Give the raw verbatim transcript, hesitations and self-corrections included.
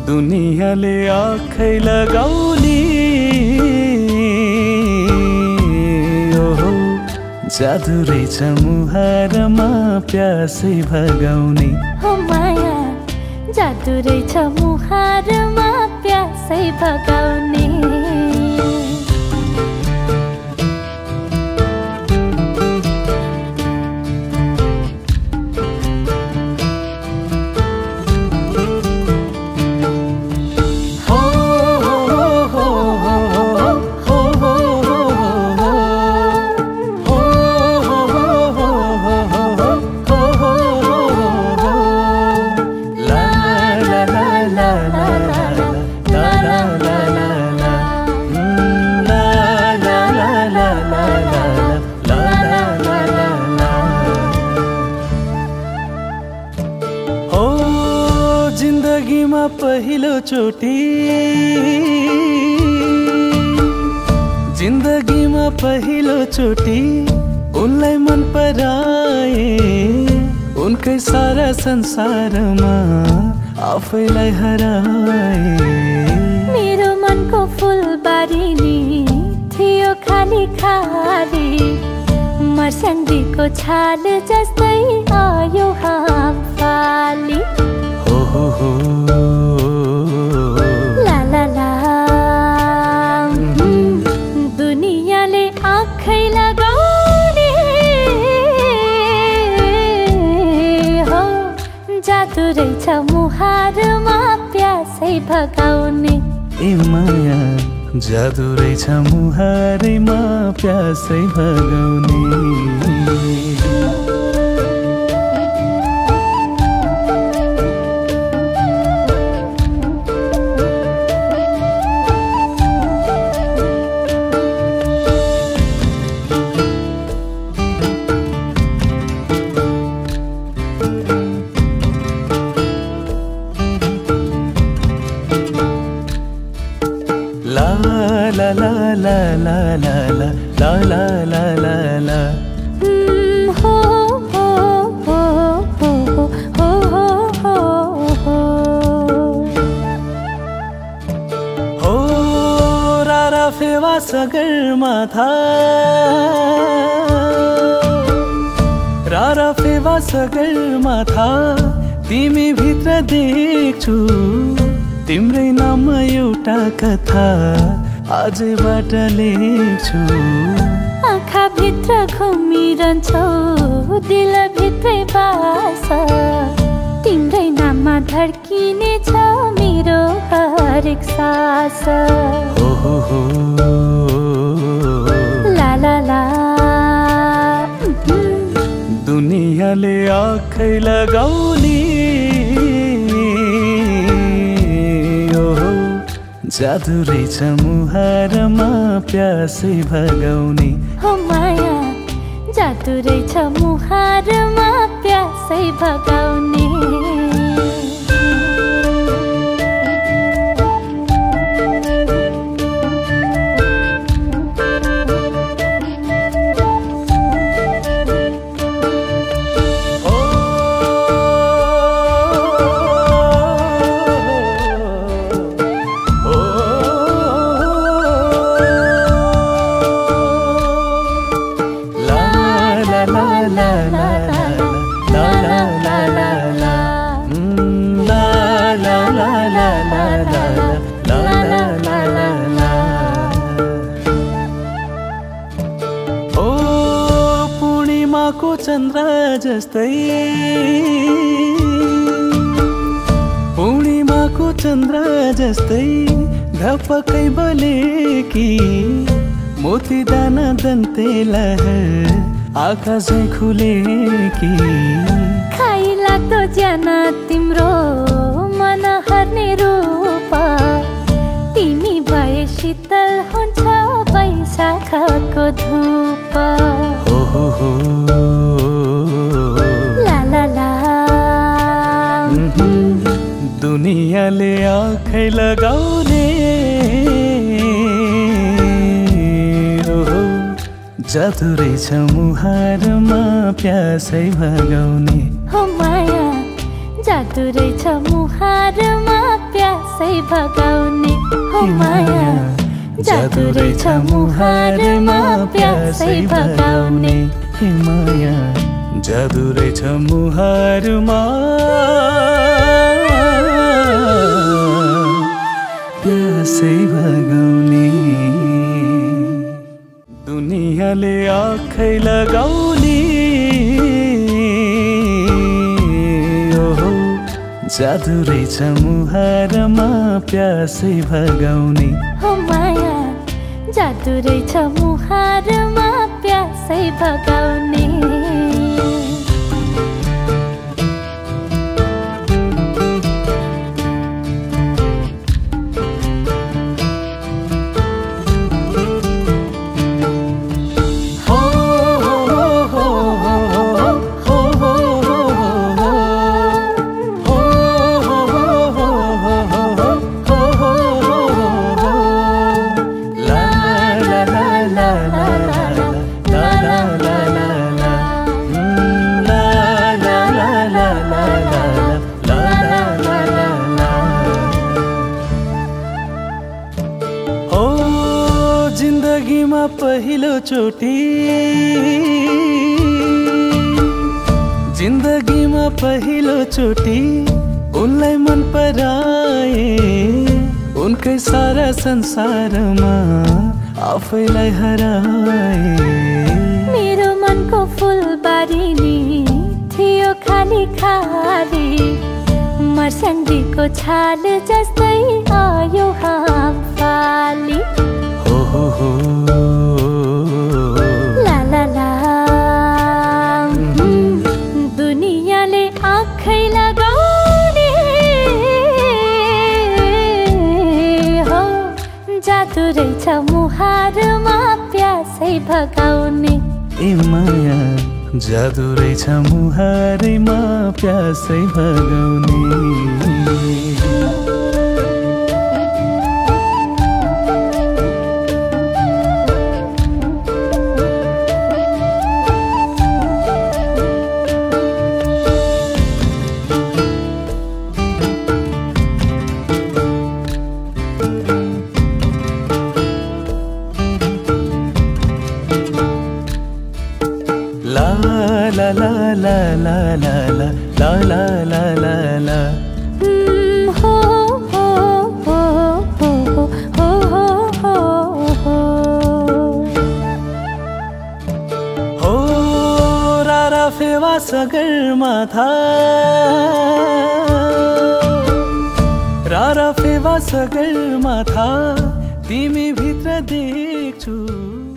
दुनियाँले आँखै लगाउने ओहो जादु रहेछ मुहारमा प्यासै भगाउने। हो माया जादु रहेछ मुहारमा प्यासै भगाउने। जिन्दगीमा पहिलो चोटी जिन्दगीमा पहिलो चोटी उनलाई मन पराए। उनकै सारा संसारमा आफैलाई हराए। मेरो मनको फुलबारी नि थियो खाली खाली मर्स्याङ्गीको छाल जस्तै आयो हामफाली। हो हो ला ला ला दुनियाँले आँखै लगाउने हो जादु रहेछ मुहारमा प्यासै भगाउने। ए माया जादु रहेछ मुहारमा प्यासै भगाउने। La la la la la la la la la la la la ho ho ho ho ho ho ho हो रारा फेवा सगरमाथा रारा फेवा सगरमाथा तिमी भित्र देख्छु तिम्रै नाम एउटा कथा आजबाट लेख्छु। आँखा भित्र घुमिरहन्छौ दिल भित्रै बास तिम्रै नाममा धड्किने छ मेरो हरेक सास। हो हो हो ला ला ला दुनियाँले आँखै लगाउने जादु रहेछ मुहारमा प्यासै भगाउने। हो माया जादु रहेछ मुहारमा प्यासै भगाउने। पूर्णिमाको चन्द्र जस्तै पूर्णिमाको चन्द्र जस्तै ढपकै बलेकी मोती दाना दन्ते लहर आकाशै खुलेकी। खाइ लाग्दो ज्यान तिम्रो मन हर्ने रूप तिमी भए शीतल हुन्छ वैशाखको धूप। हो हो हो ला ला ला दुनियाँले आँखै लगाउने जादु रहेछ मुहारमा प्यासै भगाउने। हो माया जादु रहेछ मुहारमा प्यासै प्यासै भगाउने हो माया जादु रहेछ मुहारमा प्यासै भगाउने हे माया जादु रहेछ मुहारमा प्यासै भगाउने दुनियाँले आँखै लगाउने ओहो जादु रहेछ मुहारमा प्यासै भगाउने हो माया जादु रहेछ मुहारमा प्यासै भगाउने जिन्दगीमा पहिलो चोटी जिन्दगीमा पहिलो चोटी उनलाई मन पराए उनकै सारा संसारमा आफैलाई हराए मेरो मनको फुलबारी नि थियो खाली खाली मर्स्याङ्गीको छाल जस्तै आयो हामफाली हो हो ला ला ला दुनियाँले आँखै लगाउने हो जादु रहेछ मुहारमा प्यासै भगाउने ए माया जादु रहेछ मुहारमा प्यासै भगाउने La la la la la la la la la la la la ho ho ho ho ho ho ho ho हो रारा फेवा सगरमाथा रारा फेवा सगरमाथा तिमी भित्र देख्छु